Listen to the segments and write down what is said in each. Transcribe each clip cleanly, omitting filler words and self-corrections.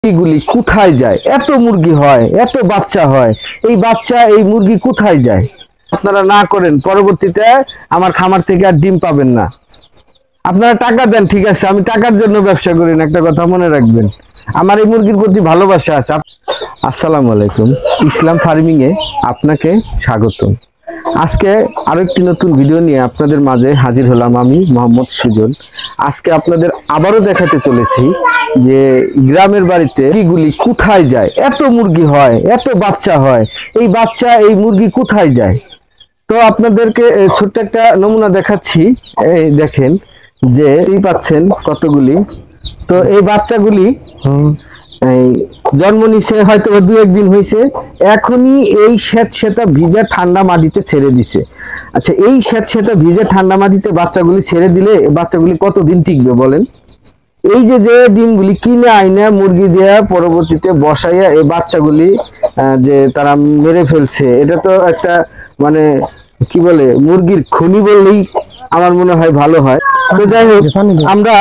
মুরগিগুলি কোথায় যায়? এত মুরগি হয়, এত বাচ্চা হয়, এই বাচ্চা এই মুরগি কোথায় যায়? আপনারা না করেন, পরবর্তীতে আমার খামার থেকে আর ডিম পাবেন না। আপনারা টাকা দেন, ঠিক আছে, আমি টাকার জন্য ব্যবসা করি না, একটা কথা মনে রাখবেন। আমার এই মুরগির প্রতি ভালোবাসা আছে। আসসালামু আলাইকুম, ইসলাম ফার্মিং এ আপনাকে স্বাগতম। আজকে আরো একটি নতুন ভিডিও নিয়ে আপনাদের মাঝে হাজির হলাম আমি মোহাম্মদ সুজন। আজকে আপনাদের আবারও দেখাতে চলেছি যে গ্রামের বাড়িতে মুরগিগুলি কোথায় যায়? এত মুরগি হয়, এত বাচ্চা হয়, এই বাচ্চা এই মুরগি কোথায় যায়? তো আপনাদেরকে ছোট্ট একটা নমুনা দেখাচ্ছি। এই দেখেন যে এই পাচ্ছেন কতগুলি। তো এই বাচ্চাগুলি এই জন্ম নিছে হয়তো দু একদিন হয়েছে, এখনই এই স্যাঁতসেঁতা ভিজা ঠান্ডা মাটিতে ছেড়ে দিছে। আচ্ছা, এই স্যাঁতসেঁতা ভিজা ঠান্ডা মাটিতে বাচ্চাগুলি ছেড়ে দিলে বাচ্চাগুলি কতদিন টিকবে বলেন? এই যে যে ডিমগুলি কিনে আইনা মুরগি দেয়া পরবর্তীতে বসাইয়া এই বাচ্চাগুলি যে তারা মেরে ফেলছে, এটা তো একটা মানে কি বলে মুরগির খনি বললেই আমার মনে হয় ভালো হয়। তো যাই হোক, আমরা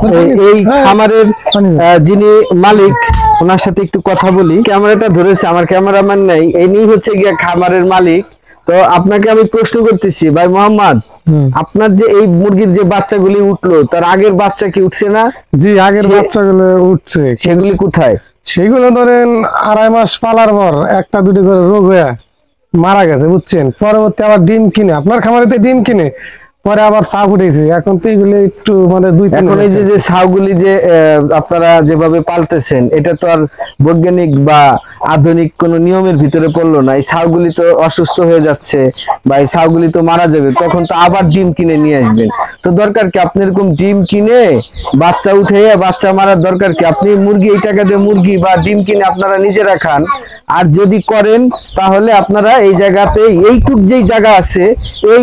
এই খামারের যিনি মালিক ওনার সাথে একটু কথা বলি। ক্যামেরাটা ধরেছে, আমার ক্যামেরাম্যান নাই, ইনি হচ্ছে গিয়া খামারের মালিক। তো আপনাকে আমি প্রশ্ন করতেছি, ভাই মোহাম্মদ, আপনার যে এই মুরগির যে বাচ্চাগুলি উঠলো, তার আগের বাচ্চা কি উঠছে না? জি, আগের বাচ্চাগুলো উঠছে। সেগুলি কোথায়? সেগুলো ধরেন 2.5 মাস পালার পর একটা দুটো করে রোগ হয়ে মারা গেছে, বুঝছেন। পরবর্তী আবার ডিম কিনে, আপনার খামারেতে ডিম কিনে পরে আবার ছাগ উঠেছে। এখন তো এগুলো একটু মানে এখন এই যে ছাগগুলি যে আপনারা যেভাবে পালতেছেন, এটা তো আর বৈজ্ঞানিক বা আধুনিক কোন নিয়মের ভিতরে পড়লো না। এই ছাগগুলি তো অসুস্থ হয়ে যাচ্ছে বা এই ছাগগুলি তো মারা যাবে, তখন তো আবার ডিম কিনে নিয়ে আসবেন। তো দরকার কি আপনি এরকম ডিম কিনে বাচ্চা উঠে বাচ্চা মারার দরকার কি? আপনি মুরগি এই টাকা দিয়ে মুরগি বা ডিম কিনে আপনারা নিজেরা খান। আর যদি করেন তাহলে আপনারা এই জায়গাতে এইটুক যেই জায়গা আছে, এই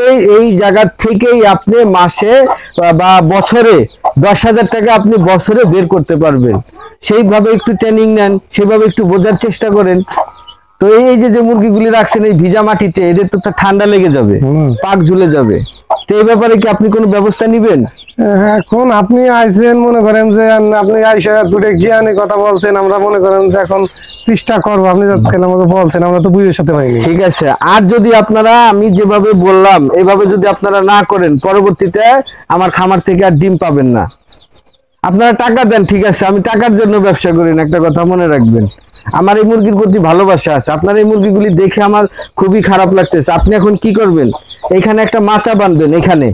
জায়গা থেকেই আপনি মাসে বা বছরে 10,000 টাকা আপনি বছরে বের করতে পারবেন। সেইভাবে একটু ট্রেনিং নেন, সেভাবে একটু বোঝার চেষ্টা করেন। তো এই যে মুরগিগুলি রাখছেন এই ভিজা মাটিতে, এদের তো ঠান্ডা লেগে যাবে, পাক ঝুলে যাবে। তো এই ব্যাপারে কি আপনি কোনো ব্যবস্থা নিবেন? এখন আপনি আইছেন, মনে করেন যে আপনি আইসা দুটো জ্ঞানী কথা বলছেন, আমরা মনে করেন যে এখন চেষ্টা করবো। আপনি আমাকে বলছেন, আমরা তো বুঝে সাথে পাইনি। ঠিক আছে, আর যদি আপনারা আমি যেভাবে বললাম এভাবে যদি আপনারা না করেন, পরবর্তীতে আমার খামার থেকে আর ডিম পাবেন না। আপনারা টাকা দেন, ঠিক আছে, আমি টাকার জন্য ব্যবসা করি না, একটা কথা মনে রাখবেন। আমার এই মুরগির প্রতি ভালোবাসা আছে। আপনার এই মুরগিগুলি দেখে আমার খুবই খারাপ লাগতেছে। আপনি এখন কি করবেন? এখানে একটা মাচা বাঁধবেন, এখানে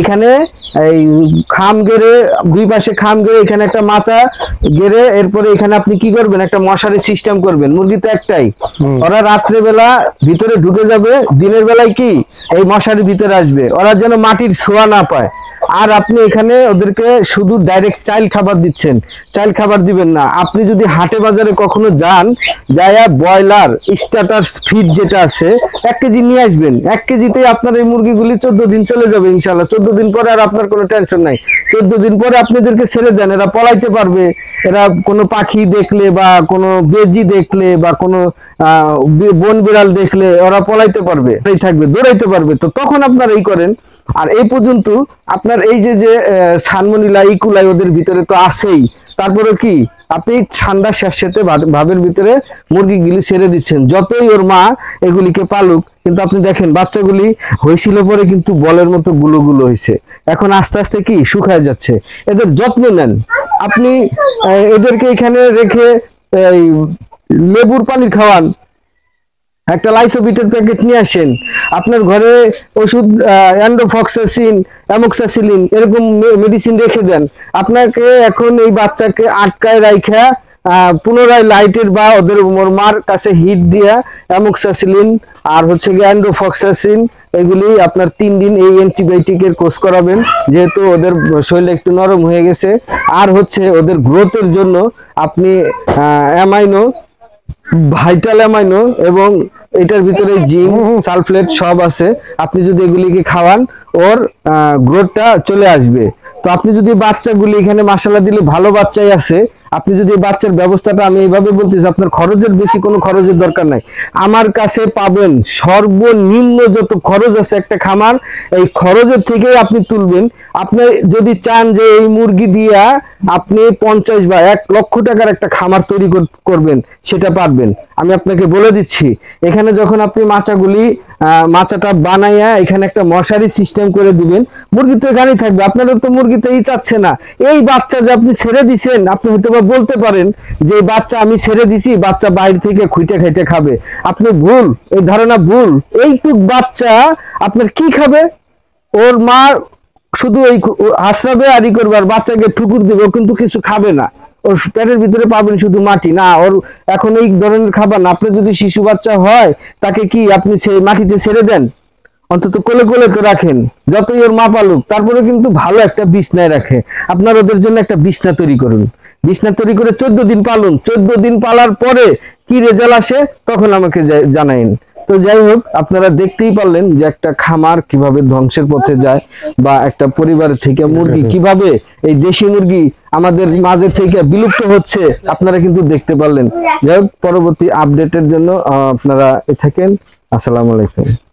এই খাম গেড়ে, দুই পাশে খাম গেড়ে এখানে একটা মাচা গেড়ে, এরপরে এখানে আপনি কি করবেন? একটা মশারি সিস্টেম করবেন। মুরগি তো একটাই, ওরা রাত্রে বেলা ভিতরে ঢুকে যাবে, দিনের বেলায় কি এই মশারির ভিতরে আসবে, ওরা যেন মাটির ছোঁয়া না পায়। আর আপনি এখানে ওদেরকে শুধু ডাইরেক্ট চাইল খাবার দিচ্ছেন, চাইল খাবার দিবেন না। আপনি যদি হাটে বাজারে কখনো যান, যায়া ব্রয়লার স্টার্টার ফিড যেটা আছে 1 কেজি নিয়ে আসবেন। 1 কেজিতেই আপনার এই মুরগিগুলি 14 দিন চলে যাবে ইনশাল্লাহ। 14 দিন পরে আর আপনার কোনো টেনশন নাই। 14 দিন পরে আপনাদেরকে ছেড়ে দেন, এরা পলাইতে পারবে। এরা কোনো পাখি দেখলে বা কোনো বেজি দেখলে বা কোনো বন বিড়াল দেখলে ওরা পলাইতে পারবে, থাকবে, দৌড়াইতে পারবে। তো তখন আপনারা এই করেন। আর এই পর্যন্ত আপনার এই যে সানমনিলা ইকুলাই ওদের ভিতরে তো আছেই, তারপরে কি আপনি ঠান্ডা স্যাঁতসেঁতে ভাবের ভিতরে মুরগিগুলি ছেড়ে দিচ্ছেন। যতই ওর মা এগুলিকে পালুক, কিন্তু আপনি দেখেন বাচ্চাগুলি হয়েছিল পরে কিন্তু বলের মতো গুলো হয়েছে, এখন আস্তে আস্তে কি শুকায় যাচ্ছে। এদের যত্ন নেন আপনি। এদেরকে এখানে রেখে এই লেবুর পানি খাওয়ান, একটা লাইসোবিটের প্যাকেট নিয়ে আসেন, আপনার ঘরে ওষুধ অ্যান্ডোফক্সাসিন, অ্যামোক্সাসিলিন এরকম মেডিসিন রেখে দেন। আপনাকে এখন এই বাচ্চাকে আটকায় রাখা পুনরায় লাইটের বা ওদের মার কাছে হিট দিয়া অ্যামোক্সাসিলিন আর হচ্ছে গিয়ে অ্যান্ডোফক্সাসিন এগুলি আপনার 3 দিন এই অ্যান্টিবায়োটিকের কোর্স করাবেন, যেহেতু ওদের শরীরে একটু নরম হয়ে গেছে। আর হচ্ছে ওদের গ্রোথের জন্য আপনি অ্যামাইনো, ভাইটাল অ্যামাইনো এবং এটার ভিতরে জিঙ্ক, সালফেট সব আছে। আপনি যদি এগুলিকে খাওয়ান, ওর গ্রোথটা চলে আসবে। তো আপনি যদি বাচ্চাগুলি এখানে মাশাআল্লাহ দিলে ভালো বাচ্চাই আছে, আপনি যদি এই বাচ্চার ব্যবস্থাটা, আমি এইভাবে বলতেছি, আপনার খরচের বেশি কোনো খরচের দরকার নাই। আমার কাছে পাবেন সর্বনিম্ন যত খরচ আছে একটা খামার, এই খরচের থেকেই আপনি তুলবেন। আপনি যদি চান যে এই মুরগি দিয়া আপনি 50 বা 1 লক্ষ টাকার একটা খামার তৈরি করবেন, সেটা পারবেন। আমি আপনাকে বলে দিচ্ছি, এখানে যখন আপনি মাচাটা বানাইয়া এখানে একটা মশারি সিস্টেম করে দিবেন, মুরগি তো এখানেই থাকবে। আপনারা তো মুরগি তো চাচ্ছে না। এই বাচ্চা যে আপনি ছেড়ে দিছেন, আপনি হয়তো বা বলতে পারেন যে বাচ্চা আমি ছেড়ে দিছি, বাচ্চা বাইরে থেকে খুঁটে খাইতে খাবে। আপনি ভুল, এই ধারণা ভুল। এইটুক বাচ্চা আপনার কি খাবে? ওর মা শুধু এই হাসরাবে আর ই করবে, আর বাচ্চাকে ঠুকুর দিবে, ও কিন্তু কিছু খাবে না। ওর পেটের ভিতরে পাবেন শুধু মাটি। না, ওর এখন এই ধরনের খাবার না। আপনি যদি শিশু বাচ্চা হয়, তাকে কি আপনি মাটিতে ছেড়ে দেন? অন্তত কোলে কোলে তো রাখেন, যতই ওর মা পালুক, তারপরে কিন্তু ভালো একটা বিছনায় রাখে। আপনার ওদের জন্য একটা বিছনা তৈরি করুন, বিছনা তৈরি করে 14 দিন পালুন। 14 দিন পালার পরে কি রেজাল্ট আসে তখন আমাকে জানাইন। তো যাই হোক, আপনারা দেখতেই পারলেন যে একটা খামার কিভাবে ধ্বংসের পথে যায়, বা একটা পরিবারের থেকে মুরগি কিভাবে, এই দেশি মুরগি আমাদের মাঝে থেকে বিলুপ্ত হচ্ছে, আপনারা কিন্তু দেখতে পারলেন। যাই হোক, পরবর্তী আপডেটের জন্য আপনারা থাকেন। আসসালামু আলাইকুম।